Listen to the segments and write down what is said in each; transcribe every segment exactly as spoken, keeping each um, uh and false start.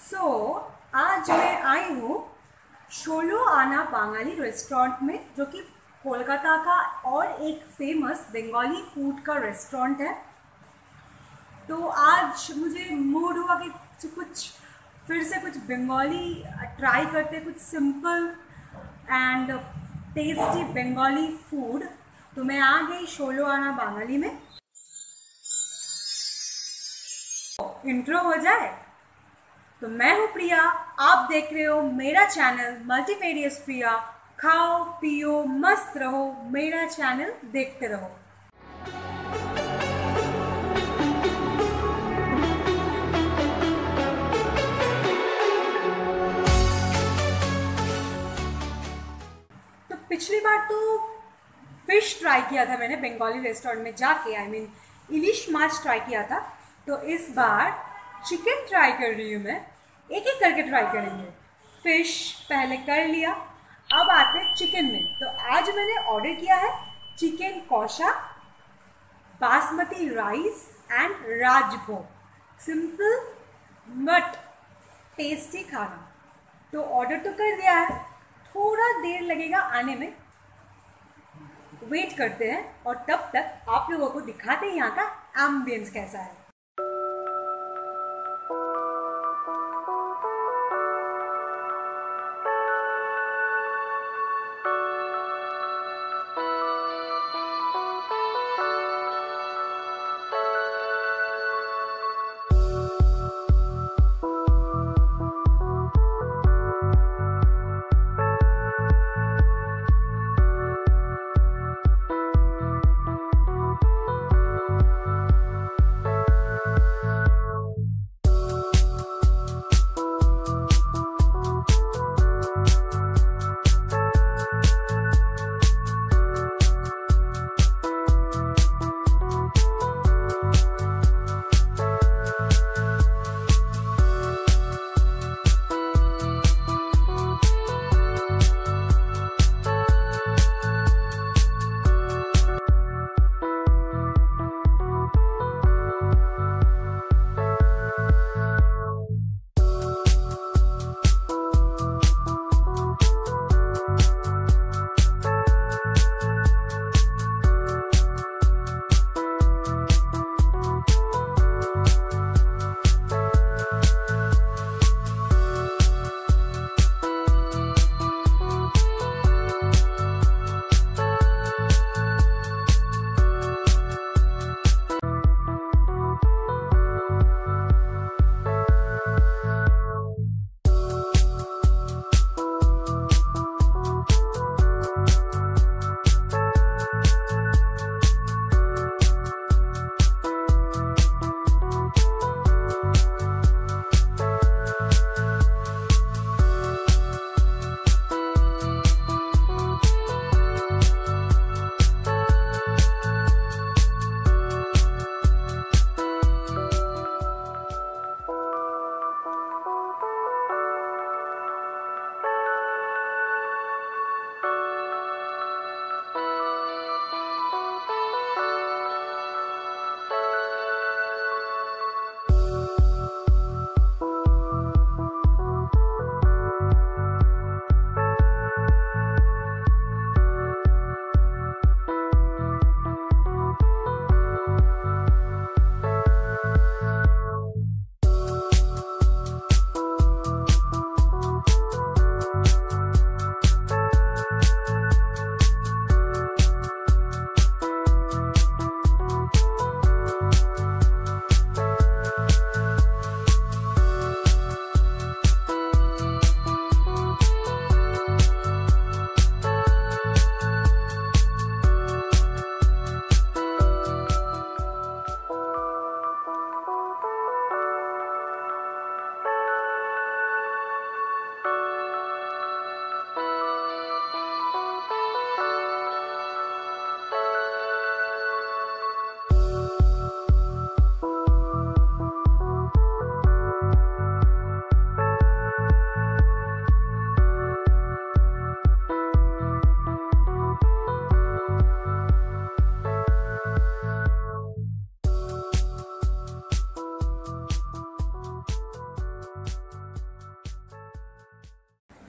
सो so, आज मैं आई हूँ शोलो आना बांगाली रेस्टोरेंट में, जो कि कोलकाता का और एक फेमस बंगाली फूड का रेस्टोरेंट है। तो आज मुझे मूड हुआ कि कुछ फिर से कुछ बंगाली ट्राई करते, कुछ simple and tasty Bengali food. तो मैं आ गई शोलो आना बांगाली में। इंट्रो हो जाए। तो मैं हूँ प्रिया, आप देख रहे हो मेरा चैनल मल्टीफेरियस प्रिया। खाओ पियो मस्त रहो, मेरा चैनल देखते रहो। तो पिछली बार तो फिश ट्राई किया था मैंने बंगाली रेस्टोरेंट में जाके, आई मीन इलिश माछ ट्राई किया था। तो इस बार चिकन ट्राई कर रही हूँ मैं। एक एक करके ट्राई करेंगे। फिश पहले कर लिया, अब आते हैं चिकन में। तो आज मैंने ऑर्डर किया है chicken kosha, basmati rice and Rajbhog. Simple but tasty खाना। तो ऑर्डर तो कर दिया है, थोड़ा देर लगेगा आने में, वेट करते हैं। और तब तक आप लोगों को दिखाते हैं यहाँ का एम्बियंस कैसा है।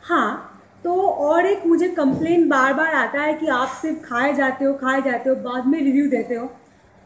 हाँ, तो और एक मुझे कंप्लेन बार बार आता है कि आप सिर्फ खाए जाते हो खाए जाते हो, बाद में रिव्यू देते हो।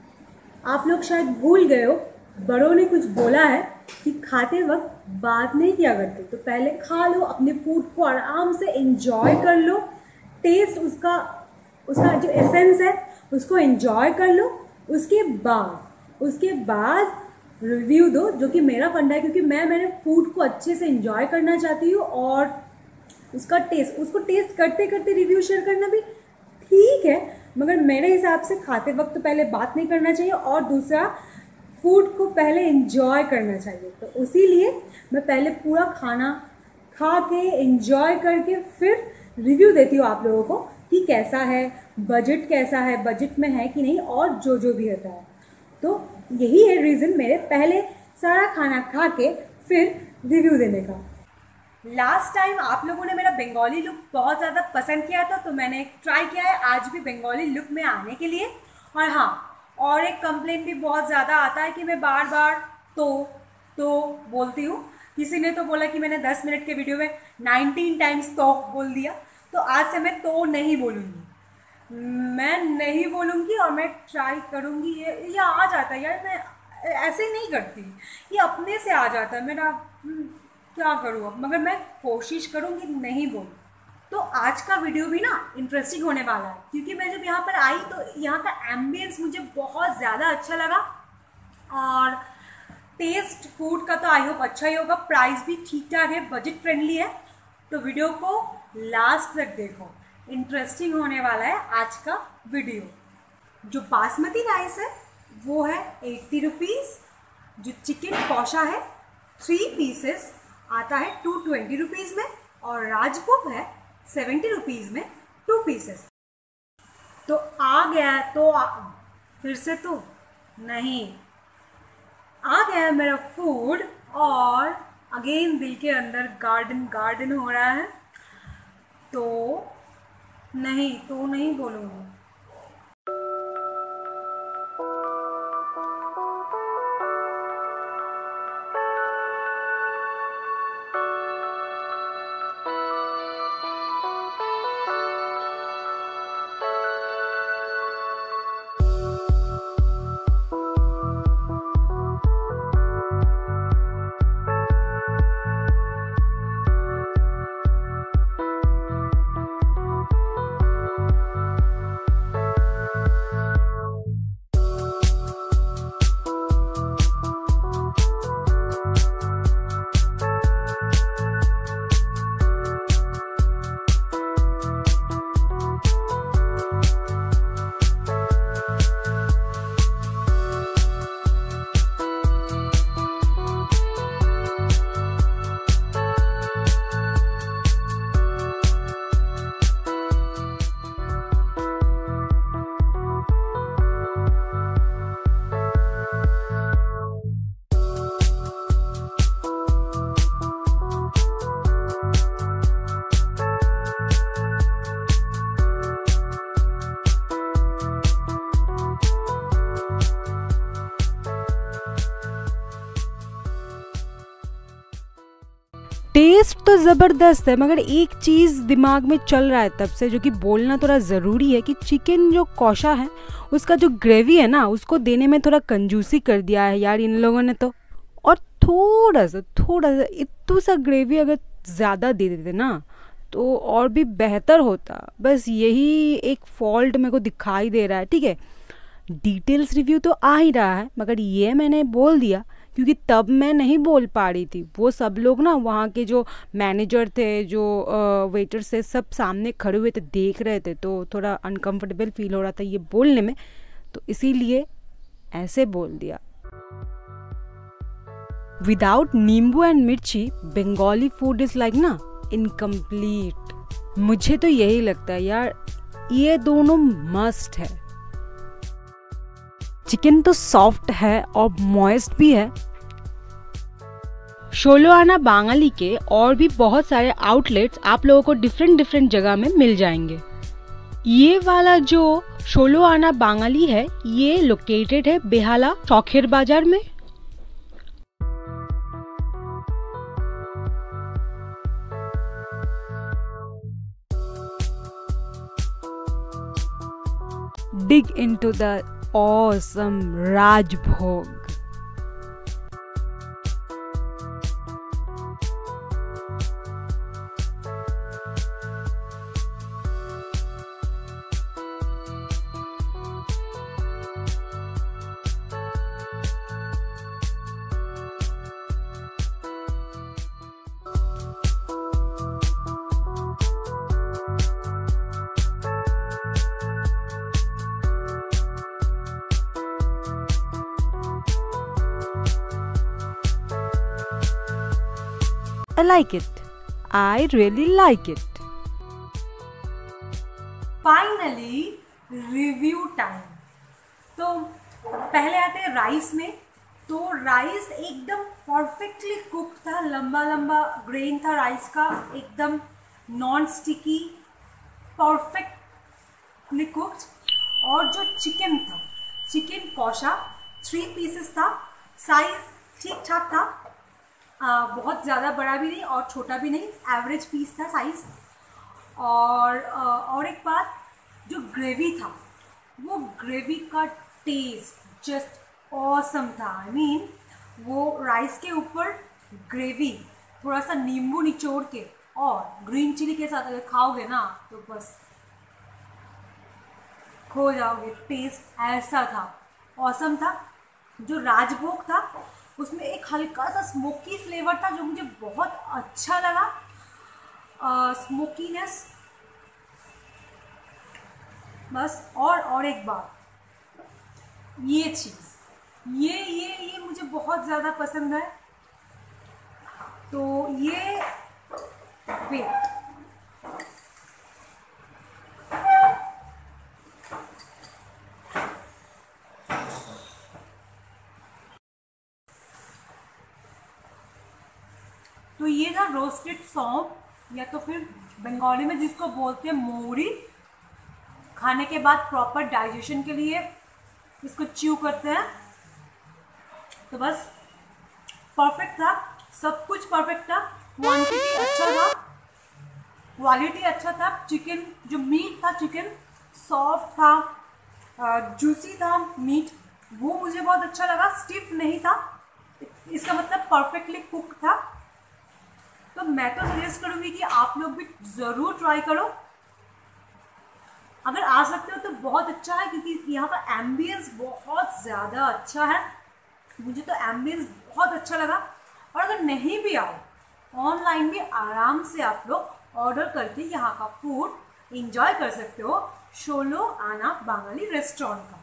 आप लोग शायद भूल गए हो, बड़ों ने कुछ बोला है कि खाते वक्त बात नहीं किया करते। तो पहले खा लो, अपने फूड को आराम से एंजॉय कर लो, टेस्ट उसका उसका जो एसेंस है उसको एंजॉय कर लो। उसके बाद उसके बाद रिव्यू दो, जो कि मेरा फंडा है, क्योंकि मैं मैंने फूड को अच्छे से एंजॉय करना चाहती हूँ और उसका टेस्ट उसको टेस्ट करते करते रिव्यू शेयर करना भी ठीक है, मगर मेरे हिसाब से खाते वक्त तो पहले बात नहीं करना चाहिए और दूसरा फूड को पहले एंजॉय करना चाहिए। तो इसीलिए मैं पहले पूरा खाना खा के एंजॉय करके फिर रिव्यू देती हूँ आप लोगों को कि कैसा है, बजट कैसा है, बजट में है कि नहीं, और जो जो भी होता है। तो यही है रीज़न मेरे पहले सारा खाना खा के फिर रिव्यू देने का। लास्ट टाइम आप लोगों ने मेरा बंगाली लुक बहुत ज़्यादा पसंद किया था, तो मैंने ट्राई किया है आज भी बंगाली लुक में आने के लिए। और हाँ, और एक कंप्लेन भी बहुत ज़्यादा आता है कि मैं बार बार तो तो बोलती हूँ। किसी ने तो बोला कि मैंने दस मिनट के वीडियो में नाइनटीन टाइम्स तो बोल दिया, तो आज से मैं तो नहीं बोलूँगी, मैं नहीं बोलूँगी और मैं ट्राई करूँगी। ये ये आ जाता है यार, मैं ऐसे नहीं करती, ये अपने से आ जाता है मेरा, क्या करूँ अब, मगर मैं कोशिश करूँगी नहीं बोलूँ। तो आज का वीडियो भी ना इंटरेस्टिंग होने वाला है, क्योंकि मैं जब यहाँ पर आई तो यहाँ का एम्बियंस मुझे बहुत ज़्यादा अच्छा लगा और टेस्ट फूड का तो आई होप अच्छा ही होगा। प्राइस भी ठीक ठाक है, बजट फ्रेंडली है। तो वीडियो को लास्ट तक देखो, इंटरेस्टिंग होने वाला है आज का वीडियो। जो बासमती राइस है वो है एट्टी रुपीज़, जो चिकन कौशा है थ्री पीसेस आता है टू ट्वेंटी रुपीज़ में, और राजभोग है सेवेंटी रुपीज़ में टू पीसेस। तो आ गया तो आ, फिर से तो नहीं आ गया मेरा फूड, और अगेन दिल के अंदर गार्डन गार्डन हो रहा है। तो नहीं तो नहीं बोलूँगी। टेस्ट तो ज़बरदस्त है, मगर एक चीज़ दिमाग में चल रहा है तब से, जो कि बोलना थोड़ा ज़रूरी है, कि चिकन जो कौशा है उसका जो ग्रेवी है ना, उसको देने में थोड़ा कंजूसी कर दिया है यार इन लोगों ने तो। और थोड़ा सा थोड़ा सा इतू सा ग्रेवी अगर ज़्यादा दे देते ना तो और भी बेहतर होता। बस यही एक फॉल्ट मेरे को दिखाई दे रहा है। ठीक है, डिटेल्स रिव्यू तो आ ही रहा है, मगर ये मैंने बोल दिया क्योंकि तब मैं नहीं बोल पा रही थी। वो सब लोग ना, वहाँ के जो मैनेजर थे, जो वेटर्स थे, सब सामने खड़े हुए थे, देख रहे थे, तो थोड़ा अनकंफर्टेबल फील हो रहा था ये बोलने में, तो इसीलिए ऐसे बोल दिया। Without nimbu and mirchi Bengali food is like ना इनकम्प्लीट। मुझे तो यही लगता है यार, ये दोनों मस्ट है। चिकन तो सॉफ्ट है और मॉइस्ट भी है। षोलो आना बांगाली के और भी बहुत सारे आउटलेट्स आप लोगों को डिफरेंट डिफरेंट जगह में मिल जाएंगे। ये वाला जो षोलो आना बांगाली है, ये लोकेटेड है बेहाला चौखेर बाजार में। dig into the awesome Rajbhog. I like it. I really like it. Finally, review time. तो पहले आते हैं राइस में. तो राइस एकदम परफेक्टली कुक था, लंबा लंबा ग्रेन था राइस का, एकदम नॉन स्टिकी, परफेक्टली कुक्ड. और जो चिकन था, चिकन कौशा थ्री पीसेस था, साइज ठीक ठाक था, आ, बहुत ज़्यादा बड़ा भी नहीं और छोटा भी नहीं, एवरेज पीस था साइज. और आ, और एक बात, जो ग्रेवी था वो ग्रेवी का टेस्ट जस्ट ऑसम था. आई मीन वो राइस के ऊपर ग्रेवी, थोड़ा सा नींबू निचोड़ के और ग्रीन चिली के साथ अगर खाओगे ना तो बस खो जाओगे. टेस्ट ऐसा था, ऑसम था. जो राजभोग था उसमें एक हल्का सा स्मोकी फ्लेवर था जो मुझे बहुत अच्छा लगा. स्मोकीनेस बस. और और एक बात, ये चीज़ ये ये ये मुझे बहुत ज़्यादा पसंद है. तो ये वेट तो ये था रोस्टेड सौंफ, या तो फिर बंगाली में जिसको बोलते हैं मोहरी. खाने के बाद प्रॉपर डाइजेशन के लिए इसको च्यू करते हैं. तो बस परफेक्ट था, सब कुछ परफेक्ट था. क्वांटिटी अच्छा था, क्वालिटी अच्छा था. चिकन जो मीट था, चिकन सॉफ्ट था, जूसी था मीट, वो मुझे बहुत अच्छा लगा. स्टिफ नहीं था, इसका मतलब परफेक्टली कुक था. तो मैं तो सजेस्ट करूँगी कि आप लोग भी ज़रूर ट्राई करो. अगर आ सकते हो तो बहुत अच्छा है, क्योंकि यहाँ का एम्बियंस बहुत ज़्यादा अच्छा है. मुझे तो एम्बियंस बहुत अच्छा लगा. और अगर नहीं भी आओ, ऑनलाइन भी आराम से आप लोग ऑर्डर करके यहाँ का फूड एंजॉय कर सकते हो. शोलो आना बांगाली रेस्टोरेंट का.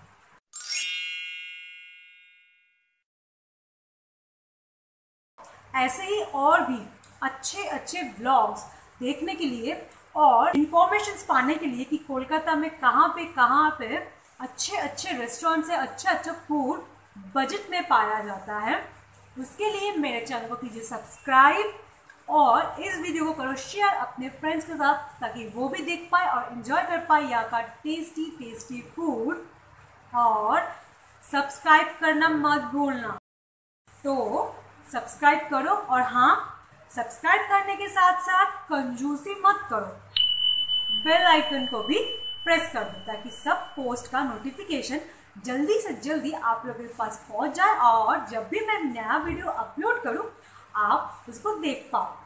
ऐसे ही और भी अच्छे अच्छे व्लॉग्स देखने के लिए और इन्फॉर्मेशंस पाने के लिए कि कोलकाता में कहाँ पे कहाँ पे अच्छे अच्छे रेस्टोरेंट से अच्छा अच्छा फूड बजट में पाया जाता है, उसके लिए मेरे चैनल को कीजिए सब्सक्राइब और इस वीडियो को करो शेयर अपने फ्रेंड्स के साथ, ताकि वो भी देख पाए और इन्जॉय कर पाए यहाँ का टेस्टी टेस्टी फूड. और सब्सक्राइब करना मत भूलना. तो सब्सक्राइब करो, और हाँ, सब्सक्राइब करने के साथ साथ कंजूसी मत करो, बेल आइकन को भी प्रेस कर दो ताकि सब पोस्ट का नोटिफिकेशन जल्दी से जल्दी आप लोगों के पास पहुंच जाए और जब भी मैं नया वीडियो अपलोड करूं आप उसको देख पाओ.